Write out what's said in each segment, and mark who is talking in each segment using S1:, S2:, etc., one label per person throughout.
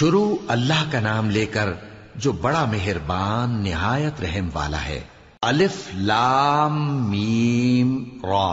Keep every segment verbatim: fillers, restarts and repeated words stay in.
S1: شروع اللہ کا نام لے کر جو بڑا مہربان نہایت رحم والا ہے۔ الف لام میم را۔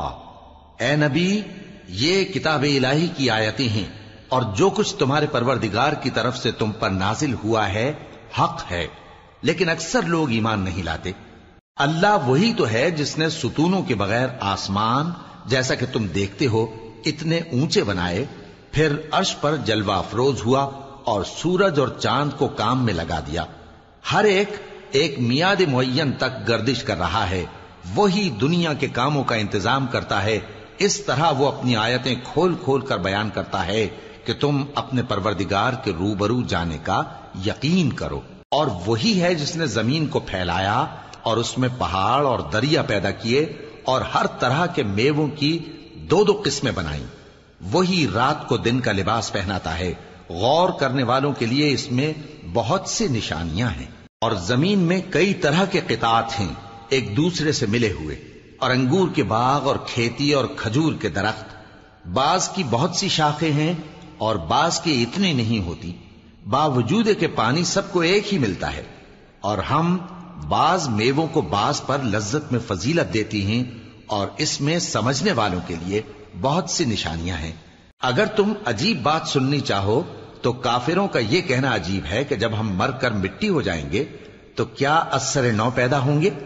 S1: اے نبی، یہ کتاب الہی کی آیتیں ہیں، اور جو کچھ تمہارے پروردگار کی طرف سے تم پر نازل ہوا ہے حق ہے، لیکن اکثر لوگ ایمان نہیں لاتے۔ اللہ وہی تو ہے جس نے ستونوں کے بغیر آسمان جیسا کہ تم دیکھتے ہو اتنے اونچے بنائے، پھر عرش پر جلوہ افروز ہوا اور سورج اور چاند کو کام میں لگا دیا۔ ہر ایک ایک میعاد معین تک گردش کر رہا ہے۔ وہی دنیا کے کاموں کا انتظام کرتا ہے۔ اس طرح وہ اپنی آیتیں کھول کھول کر بیان کرتا ہے کہ تم اپنے پروردگار کے روبرو جانے کا یقین کرو۔ اور وہی ہے جس نے زمین کو پھیلایا اور اس میں پہاڑ اور دریا پیدا کیے اور ہر طرح کے میووں کی دو دو قسمیں بنائیں۔ وہی رات کو دن کا لباس پہناتا ہے۔ غور کرنے والوں کے لیے اس میں بہت سی نشانیاں ہیں۔ اور زمین میں کئی طرح کے قطعات ہیں ایک دوسرے سے ملے ہوئے، اور انگور کے باغ اور کھیتی اور کھجور کے درخت۔ بعض کی بہت سی شاخیں ہیں اور بعض کی اتنی نہیں ہوتی، باوجود کہ پانی سب کو ایک ہی ملتا ہے۔ اور ہم بعض میووں کو بعض پر لذت میں فضیلت دیتی ہیں، اور اس میں سمجھنے والوں کے لیے بہت سی نشانیاں ہیں۔ اگر تم عجیب بات سننی چاہو تو کافروں کا یہ کہنا عجیب ہے کہ جب ہم مر کر مٹی ہو جائیں گے تو کیا اثر نو پیدا ہوں گے؟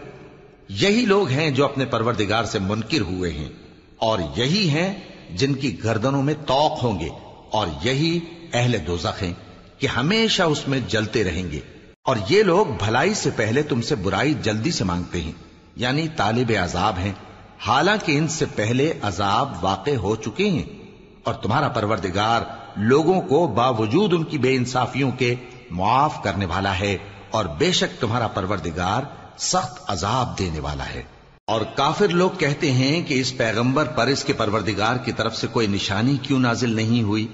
S1: یہی لوگ ہیں جو اپنے پروردگار سے منکر ہوئے ہیں، اور یہی ہیں جن کی گردنوں میں طوق ہوں گے، اور یہی اہل دوزخ ہیں کہ ہمیشہ اس میں جلتے رہیں گے۔ اور یہ لوگ بھلائی سے پہلے تم سے برائی جلدی سے مانگتے ہیں، یعنی طالب عذاب ہیں، حالانکہ ان سے پہلے عذاب واقع ہو چکے ہیں۔ اور تمہارا پروردگار لوگوں کو باوجود ان کی بے انصافیوں کے معاف کرنے والا ہے، اور بے شک تمہارا پروردگار سخت عذاب دینے والا ہے۔ اور کافر لوگ کہتے ہیں کہ اس پیغمبر پر اس کے پروردگار کی طرف سے کوئی نشانی کیوں نازل نہیں ہوئی؟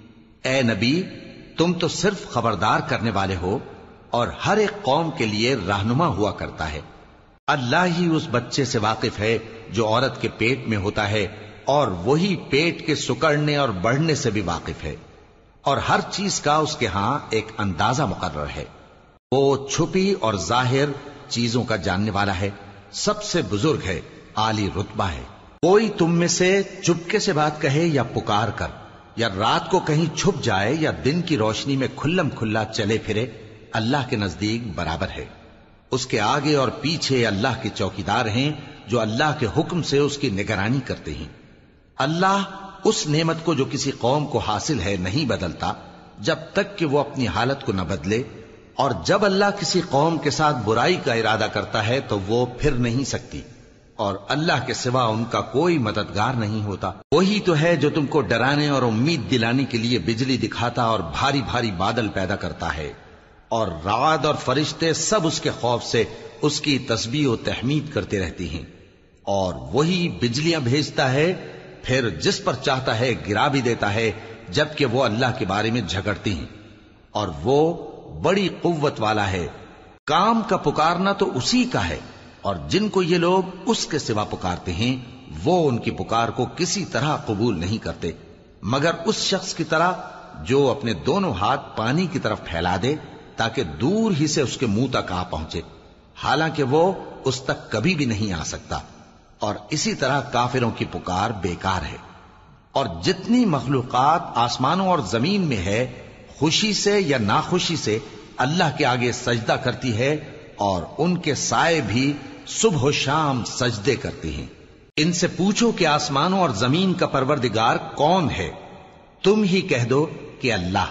S1: اے نبی، تم تو صرف خبردار کرنے والے ہو، اور ہر ایک قوم کے لیے رہنما ہوا کرتا ہے۔ اللہ ہی اس بچے سے واقف ہے جو عورت کے پیٹ میں ہوتا ہے، اور وہی پیٹ کے سکڑنے اور بڑھنے سے بھی واقف ہے، اور ہر چیز کا اس کے ہاں ایک اندازہ مقرر ہے۔ وہ چھپی اور ظاہر چیزوں کا جاننے والا ہے، سب سے بزرگ ہے، عالی رتبہ ہے۔ کوئی تم میں سے چپکے سے بات کہے یا پکار کر، یا رات کو کہیں چھپ جائے یا دن کی روشنی میں کھلم کھلا چلے پھرے، اللہ کے نزدیک برابر ہے۔ اس کے آگے اور پیچھے اللہ کے چوکیدار ہیں جو اللہ کے حکم سے اس کی نگرانی کرتے ہیں۔ اللہ اس نعمت کو جو کسی قوم کو حاصل ہے نہیں بدلتا جب تک کہ وہ اپنی حالت کو نہ بدلے، اور جب اللہ کسی قوم کے ساتھ برائی کا ارادہ کرتا ہے تو وہ پھر نہیں سکتی، اور اللہ کے سوا ان کا کوئی مددگار نہیں ہوتا۔ وہی تو ہے جو تم کو ڈرانے اور امید دلانے کے لیے بجلی دکھاتا اور بھاری بھاری بادل پیدا کرتا ہے، اور رعد اور فرشتے سب اس کے خوف سے اس کی تسبیح و تحمید کرتے رہتی ہیں۔ اور وہی بجلیاں بھیجتا ہے، پھر جس پر چاہتا ہے گرا بھی دیتا ہے، جبکہ وہ اللہ کے بارے میں جھگڑتی ہیں، اور وہ بڑی قوت والا ہے۔ کام کا پکارنا تو اسی کا ہے، اور جن کو یہ لوگ اس کے سوا پکارتے ہیں وہ ان کی پکار کو کسی طرح قبول نہیں کرتے، مگر اس شخص کی طرح جو اپنے دونوں ہاتھ پانی کی طرف پھیلا دے تاکہ دور ہی سے اس کے منہ تک آ پہنچے، حالانکہ وہ اس تک کبھی بھی نہیں آ سکتا۔ اور اسی طرح کافروں کی پکار بیکار ہے۔ اور جتنی مخلوقات آسمانوں اور زمین میں ہے، خوشی سے یا ناخوشی سے اللہ کے آگے سجدہ کرتی ہے، اور ان کے سائے بھی صبح و شام سجدے کرتے ہیں۔ ان سے پوچھو کہ آسمانوں اور زمین کا پروردگار کون ہے؟ تم ہی کہہ دو کہ اللہ۔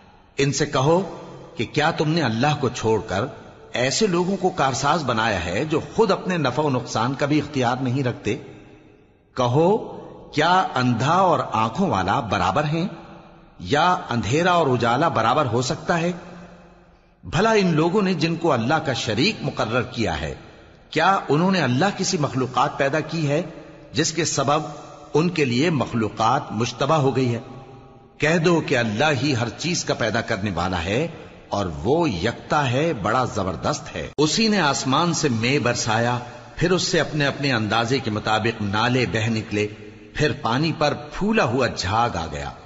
S1: ان سے کہو کہ کیا تم نے اللہ کو چھوڑ کر ایسے لوگوں کو کارساز بنایا ہے جو خود اپنے نفع و نقصان کا بھی اختیار نہیں رکھتے؟ کہو کیا اندھا اور آنکھوں والا برابر ہیں، یا اندھیرا اور اجالا برابر ہو سکتا ہے؟ بھلا ان لوگوں نے جن کو اللہ کا شریک مقرر کیا ہے، کیا انہوں نے اللہ کسی مخلوقات پیدا کی ہے جس کے سبب ان کے لیے مخلوقات مشتبہ ہو گئی ہے؟ کہہ دو کہ اللہ ہی ہر چیز کا پیدا کرنے والا ہے، اور وہ یکتا ہے، بڑا زبردست ہے۔ اسی نے آسمان سے مے برسایا، پھر اس سے اپنے اپنے اندازے کے مطابق نالے بہ نکلے، پھر پانی پر پھولا ہوا جھاگ آ گیا،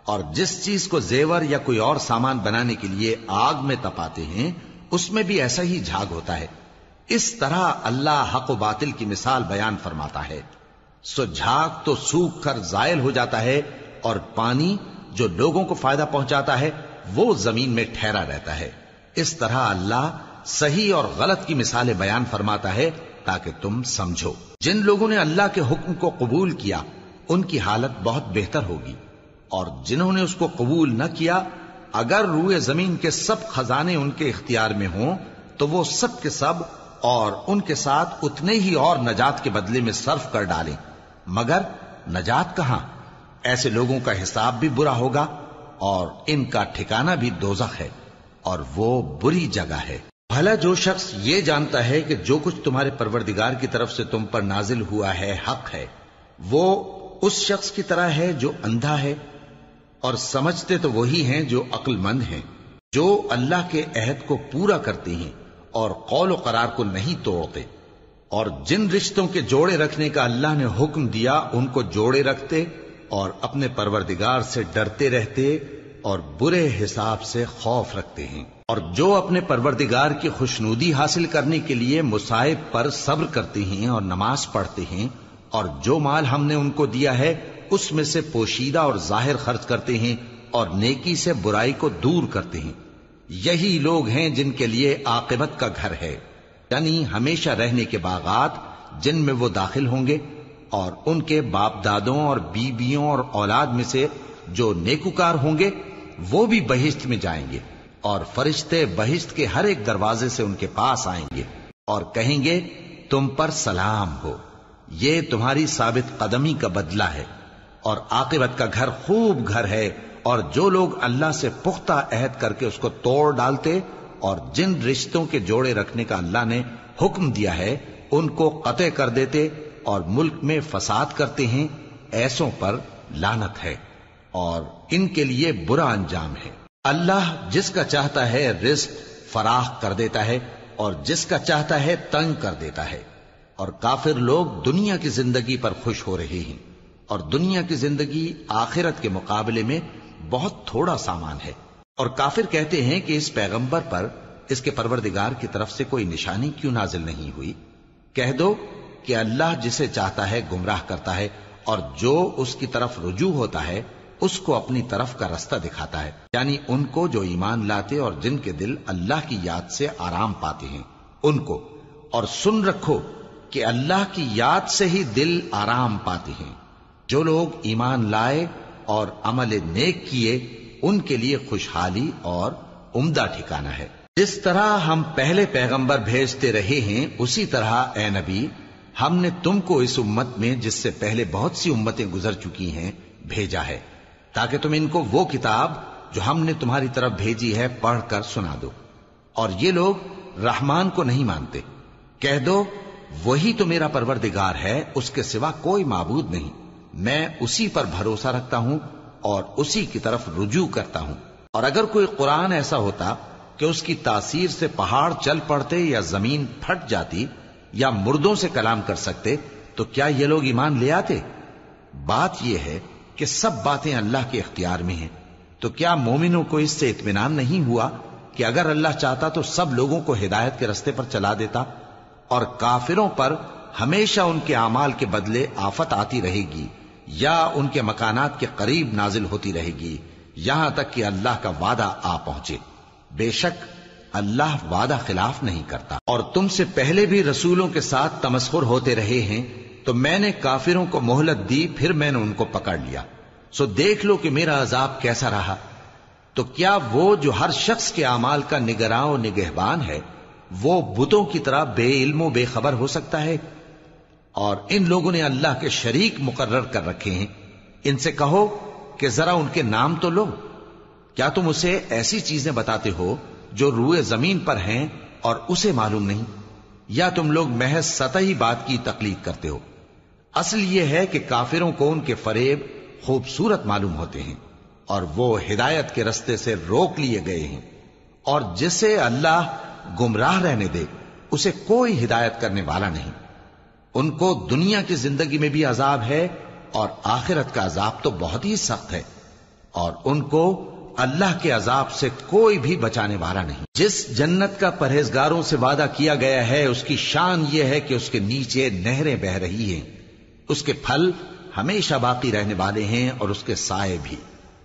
S1: اور جس چیز کو زیور یا کوئی اور سامان بنانے کے لیے آگ میں تپاتے ہیں اس میں بھی ایسا ہی جھاگ ہوتا ہے. اس طرح اللہ حق و باطل کی مثال بیان فرماتا ہے. سو جھاگ تو سوکھ کر زائل ہو جاتا ہے اور پانی جو لوگوں کو فائدہ پہنچاتا ہے وہ زمین میں ٹھہرا رہتا ہے. اس طرح اللہ صحیح اور غلط کی مثالیں بیان فرماتا ہے تاکہ تم سمجھو. جن لوگوں نے اللہ کے حکم کو قبول کیا ان کی حالت بہت بہتر ہوگی، اور جنہوں نے اس کو قبول نہ کیا اگر روئے زمین کے سب خزانے ان کے اختیار میں ہوں تو وہ سب کے سب اور ان کے ساتھ اتنے ہی اور نجات کے بدلے میں صرف کر ڈالیں، مگر نجات کہاں؟ ایسے لوگوں کا حساب بھی برا ہوگا اور ان کا ٹھکانہ بھی دوزخ ہے، اور وہ بری جگہ ہے. بھلا جو شخص یہ جانتا ہے کہ جو کچھ تمہارے پروردگار کی طرف سے تم پر نازل ہوا ہے حق ہے، وہ اس شخص کی طرح ہے جو اندھا ہے، اور سمجھتے تو وہی ہیں جو عقل مند ہیں، جو اللہ کے عہد کو پورا کرتے ہیں اور قول و قرار کو نہیں توڑتے، اور جن رشتوں کے جوڑے رکھنے کا اللہ نے حکم دیا ان کو جوڑے رکھتے اور اپنے پروردگار سے ڈرتے رہتے اور برے حساب سے خوف رکھتے ہیں. اور جو اپنے پروردگار کی خوشنودی حاصل کرنے کے لیے مصائب پر صبر کرتے ہیں اور نماز پڑھتے ہیں، اور جو مال ہم نے ان کو دیا ہے اس میں سے پوشیدہ اور ظاہر خرچ کرتے ہیں اور نیکی سے برائی کو دور کرتے ہیں، یہی لوگ ہیں جن کے لیے عاقبت کا گھر ہے، یعنی ہمیشہ رہنے کے باغات جن میں وہ داخل ہوں گے، اور ان کے باپ دادوں اور بیویوں اور اولاد میں سے جو نیکوکار ہوں گے وہ بھی بہشت میں جائیں گے، اور فرشتے بہشت کے ہر ایک دروازے سے ان کے پاس آئیں گے اور کہیں گے تم پر سلام ہو، یہ تمہاری ثابت قدمی کا بدلہ ہے، اور عاقبت کا گھر خوب گھر ہے. اور جو لوگ اللہ سے پختہ عہد کر کے اس کو توڑ ڈالتے اور جن رشتوں کے جوڑے رکھنے کا اللہ نے حکم دیا ہے ان کو قطع کر دیتے اور ملک میں فساد کرتے ہیں، ایسوں پر لعنت ہے اور ان کے لیے برا انجام ہے. اللہ جس کا چاہتا ہے رزق فراخ کر دیتا ہے اور جس کا چاہتا ہے تنگ کر دیتا ہے، اور کافر لوگ دنیا کی زندگی پر خوش ہو رہے ہیں، اور دنیا کی زندگی آخرت کے مقابلے میں بہت تھوڑا سامان ہے. اور کافر کہتے ہیں کہ اس پیغمبر پر اس کے پروردگار کی طرف سے کوئی نشانی کیوں نازل نہیں ہوئی؟ کہہ دو کہ اللہ جسے چاہتا ہے گمراہ کرتا ہے، اور جو اس کی طرف رجوع ہوتا ہے اس کو اپنی طرف کا رستہ دکھاتا ہے، یعنی ان کو جو ایمان لاتے اور جن کے دل اللہ کی یاد سے آرام پاتے ہیں ان کو. اور سن رکھو کہ اللہ کی یاد سے ہی دل آرام پاتے ہیں. جو لوگ ایمان لائے اور عمل نیک کیے ان کے لیے خوشحالی اور عمدہ ٹھکانہ ہے. جس طرح ہم پہلے پیغمبر بھیجتے رہے ہیں اسی طرح اے نبی ہم نے تم کو اس امت میں جس سے پہلے بہت سی امتیں گزر چکی ہیں بھیجا ہے، تاکہ تم ان کو وہ کتاب جو ہم نے تمہاری طرف بھیجی ہے پڑھ کر سنا دو. اور یہ لوگ رحمان کو نہیں مانتے. کہہ دو وہی تو میرا پروردگار ہے، اس کے سوا کوئی معبود نہیں، میں اسی پر بھروسہ رکھتا ہوں اور اسی کی طرف رجوع کرتا ہوں. اور اگر کوئی قرآن ایسا ہوتا کہ اس کی تاثیر سے پہاڑ چل پڑتے یا زمین پھٹ جاتی یا مردوں سے کلام کر سکتے تو کیا یہ لوگ ایمان لے آتے؟ بات یہ ہے کہ سب باتیں اللہ کے اختیار میں ہیں. تو کیا مومنوں کو اس سے اطمینان نہیں ہوا کہ اگر اللہ چاہتا تو سب لوگوں کو ہدایت کے رستے پر چلا دیتا؟ اور کافروں پر ہمیشہ ان کے اعمال کے بدلے آفت آتی رہے گی یا ان کے مکانات کے قریب نازل ہوتی رہے گی یہاں تک کہ اللہ کا وعدہ آ پہنچے. بے شک اللہ وعدہ خلاف نہیں کرتا. اور تم سے پہلے بھی رسولوں کے ساتھ تمسخر ہوتے رہے ہیں تو میں نے کافروں کو مہلت دی، پھر میں نے ان کو پکڑ لیا. سو دیکھ لو کہ میرا عذاب کیسا رہا. تو کیا وہ جو ہر شخص کے اعمال کا نگراں و نگہبان ہے وہ بتوں کی طرح بے علم و بے خبر ہو سکتا ہے؟ اور ان لوگوں نے اللہ کے شریک مقرر کر رکھے ہیں. ان سے کہو کہ ذرا ان کے نام تو لو. کیا تم اسے ایسی چیزیں بتاتے ہو جو روئے زمین پر ہیں اور اسے معلوم نہیں؟ یا تم لوگ محض سطحی بات کی تقلید کرتے ہو؟ اصل یہ ہے کہ کافروں کو ان کے فریب خوبصورت معلوم ہوتے ہیں اور وہ ہدایت کے رستے سے روک لیے گئے ہیں. اور جسے اللہ گمراہ رہنے دے اسے کوئی ہدایت کرنے والا نہیں. ان کو دنیا کی زندگی میں بھی عذاب ہے اور آخرت کا عذاب تو بہت ہی سخت ہے. اور ان کو اللہ کے عذاب سے کوئی بھی بچانے والا نہیں۔ جس جنت کا پرہیزگاروں سے وعدہ کیا گیا ہے اس کی شان یہ ہے کہ اس کے نیچے نہریں بہ رہی ہیں، اس کے پھل ہمیشہ باقی رہنے والے ہیں اور اس کے سائے بھی۔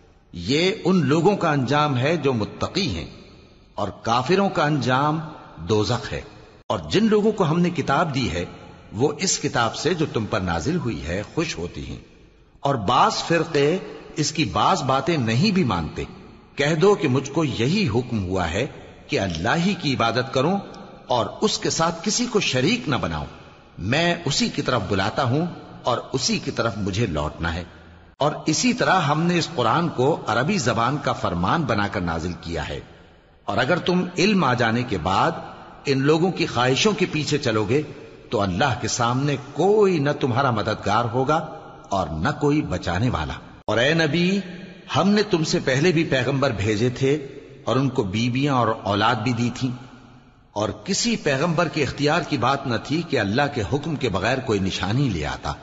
S1: یہ ان لوگوں کا انجام ہے جو متقی ہیں، اور کافروں کا انجام دوزخ ہے۔ اور جن لوگوں کو ہم نے کتاب دی ہے وہ اس کتاب سے جو تم پر نازل ہوئی ہے خوش ہوتی ہیں، اور بعض فرقے اس کی بعض باتیں نہیں بھی مانتے۔ کہہ دو کہ مجھ کو یہی حکم ہوا ہے کہ اللہ ہی کی عبادت کروں اور اس کے ساتھ کسی کو شریک نہ بناؤں۔ میں اسی کی طرف بلاتا ہوں اور اسی کی طرف مجھے لوٹنا ہے۔ اور اسی طرح ہم نے اس قرآن کو عربی زبان کا فرمان بنا کر نازل کیا ہے۔ اور اگر تم علم آ جانے کے بعد ان لوگوں کی خواہشوں کے پیچھے چلو گے تو اللہ کے سامنے کوئی نہ تمہارا مددگار ہوگا اور نہ کوئی بچانے والا۔ اور اے نبی، ہم نے تم سے پہلے بھی پیغمبر بھیجے تھے اور ان کو بیویاں اور اولاد بھی دی تھیں، اور کسی پیغمبر کے اختیار کی بات نہ تھی کہ اللہ کے حکم کے بغیر کوئی نشانی لے آتا۔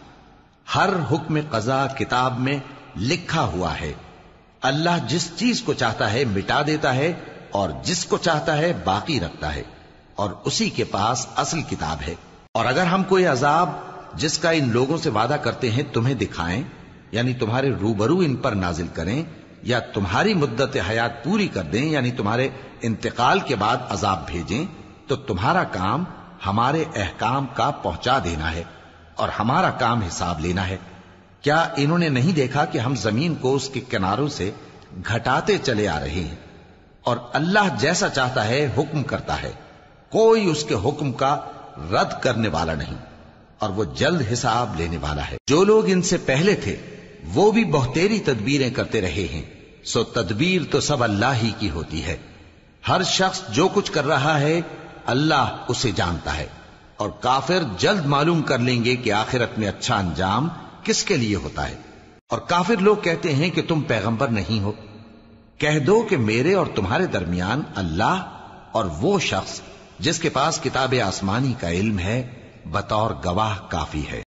S1: ہر حکم قضا کتاب میں لکھا ہوا ہے۔ اللہ جس چیز کو چاہتا ہے مٹا دیتا ہے اور جس کو چاہتا ہے باقی رکھتا ہے، اور اسی کے پاس اصل کتاب ہے۔ اور اگر ہم کوئی عذاب جس کا ان لوگوں سے وعدہ کرتے ہیں تمہیں دکھائیں، یعنی تمہارے روبرو ان پر نازل کریں، یا تمہاری مدت حیات پوری کر دیں، یعنی تمہارے انتقال کے بعد عذاب بھیجیں، تو تمہارا کام ہمارے احکام کا پہنچا دینا ہے اور ہمارا کام حساب لینا ہے۔ کیا انہوں نے نہیں دیکھا کہ ہم زمین کو اس کے کناروں سے گھٹاتے چلے آ رہے ہیں؟ اور اللہ جیسا چاہتا ہے حکم کرتا ہے، کوئی اس کے حکم کا رد کرنے والا نہیں، اور وہ جلد حساب لینے والا ہے۔ جو لوگ ان سے پہلے تھے وہ بھی بہتیری تدبیریں کرتے رہے ہیں، سو تدبیر تو سب اللہ ہی کی ہوتی ہے۔ ہر شخص جو کچھ کر رہا ہے اللہ اسے جانتا ہے، اور کافر جلد معلوم کر لیں گے کہ آخرت میں اچھا انجام کس کے لیے ہوتا ہے۔ اور کافر لوگ کہتے ہیں کہ تم پیغمبر نہیں ہو۔ کہہ دو کہ میرے اور تمہارے درمیان اللہ اور وہ شخص جس کے پاس کتاب آسمانی کا علم ہے بطور گواہ کافی ہے۔